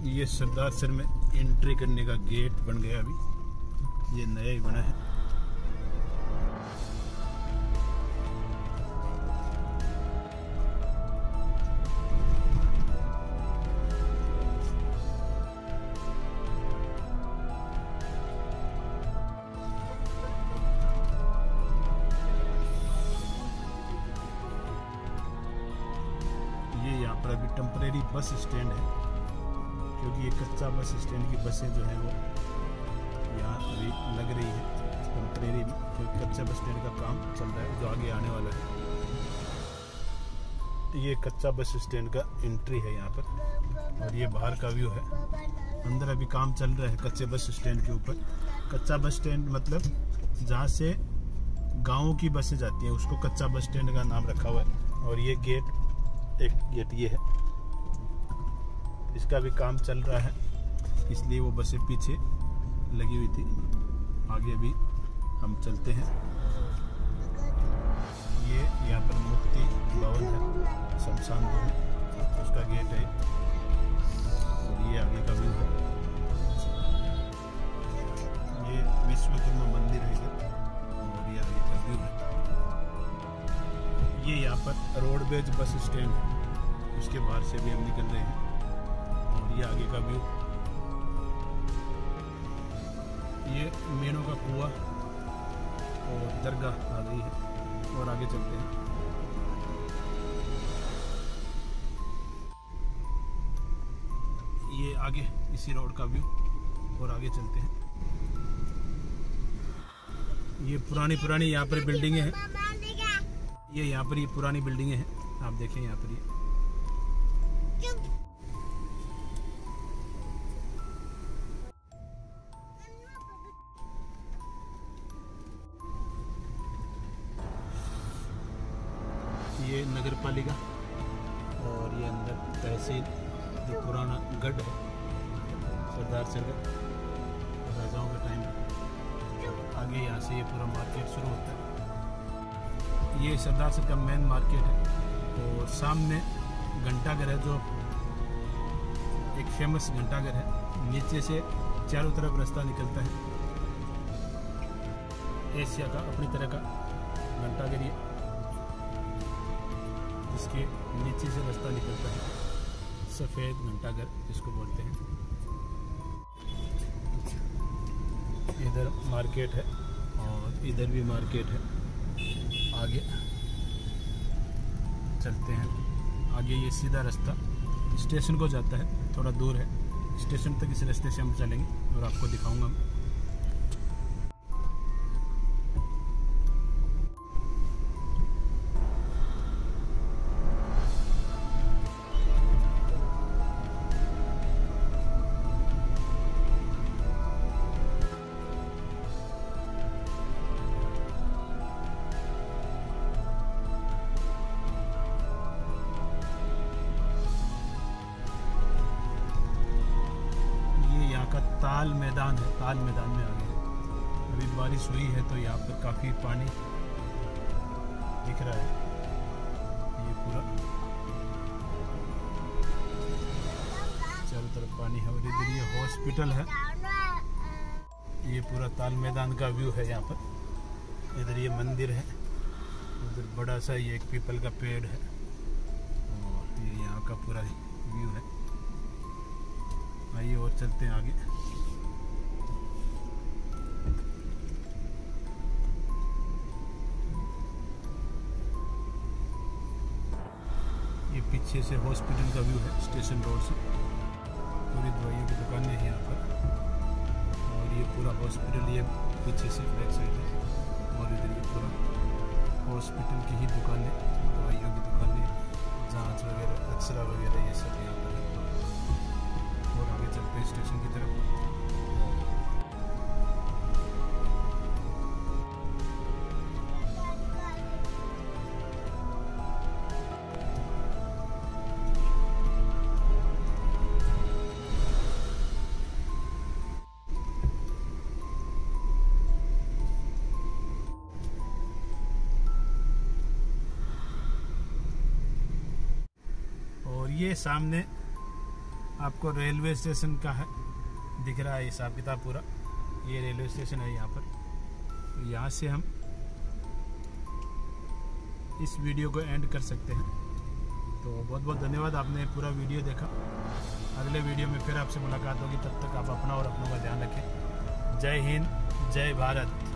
ये सरदार सर में एंट्री करने का गेट बन गया अभी, ये नया ही बना है। ये यहाँ पर अभी टेम्परेरी बस स्टैंड है, क्योंकि ये कच्चा बस स्टैंड की बसें जो है वो यहाँ अभी लग रही है टेम्परेरी भी, क्योंकि कच्चा बस स्टैंड का काम चल रहा है जो आगे आने वाला है। ये कच्चा बस स्टैंड का एंट्री है यहाँ पर, और ये बाहर का व्यू है। अंदर अभी काम चल रहा है कच्चे बस स्टैंड के ऊपर। कच्चा बस स्टैंड मतलब जहाँ से गाँव की बसें जाती हैं उसको कच्चा बस स्टैंड का नाम रखा हुआ है। और ये गेट, एक गेट ये है, इसका भी काम चल रहा है, इसलिए वो बसें पीछे लगी हुई थी। आगे भी हम चलते हैं। ये यहाँ पर मुक्ति भवन है, शमशान भवन, उसका गेट है। और ये आगे का व्यू है। ये विश्वकर्मा मंदिर है इधर, और ये आगे का व्यू है। ये यहाँ पर रोडवेज बस स्टैंड है, उसके बाहर से भी हम निकल रहे हैं। और ये आगे का व्यू, ये मेनों का कुआं और दरगाह आ गई है। और आगे चलते हैं। ये आगे इसी रोड का व्यू, और आगे चलते हैं। ये पुरानी यहाँ पर बिल्डिंगें हैं। ये यहाँ पर ये पुरानी बिल्डिंगें हैं, आप देखें यहाँ पर ये नगर पालिका, और ये अंदर तहसील, जो पुराना गढ़ है सरदार सर का, राजाओं का टाइम है। आगे यहाँ से ये पूरा मार्केट शुरू होता है। ये सरदार सर का मेन मार्केट है। और सामने घंटाघर है, जो एक फेमस घंटाघर है। नीचे से चारों तरफ रास्ता निकलता है। एशिया का अपनी तरह का घंटाघर ये, इसके नीचे से रास्ता निकलता है। सफ़ेद घंटाघर जिसको बोलते हैं। इधर मार्केट है और इधर भी मार्केट है। आगे चलते हैं। आगे ये सीधा रास्ता स्टेशन को जाता है, थोड़ा दूर है। स्टेशन तक इस रास्ते से हम चलेंगे और आपको दिखाऊंगा मैं। ताल मैदान है, ताल मैदान में आ गए। अभी बारिश हुई है तो यहाँ पर काफ़ी पानी दिख रहा है। ये पूरा चारों तरफ पानी है। और इधर ये हॉस्पिटल है। ये पूरा ताल मैदान का व्यू है यहाँ पर। इधर ये मंदिर है, उधर बड़ा सा ये एक पीपल का पेड़ है। और ये यहाँ का पूरा व्यू है। आइए और चलते हैं आगे। ये पीछे से हॉस्पिटल का व्यू है, स्टेशन रोड से। पूरी दवाइयों की दुकानें हैं यहाँ पर। और ये पूरा हॉस्पिटल ये पीछे से बैक साइड है। और इधर ये पूरा हॉस्पिटल की ही दुकानें, दवाइयों की दुकानें, जांच वगैरह, एक्सरा वगैरह, ये सब यहाँ पर है। और आगे चलते हैं स्टेशन की तरफ। और ये सामने आपको रेलवे स्टेशन का है दिख रहा है हिसाब किताब पूरा। ये रेलवे स्टेशन है यहाँ पर। तो यहाँ से हम इस वीडियो को एंड कर सकते हैं। तो बहुत बहुत धन्यवाद, आपने पूरा वीडियो देखा। अगले वीडियो में फिर आपसे मुलाकात होगी, तब तक आप अपना और अपनों का ध्यान रखें। जय हिंद, जय भारत।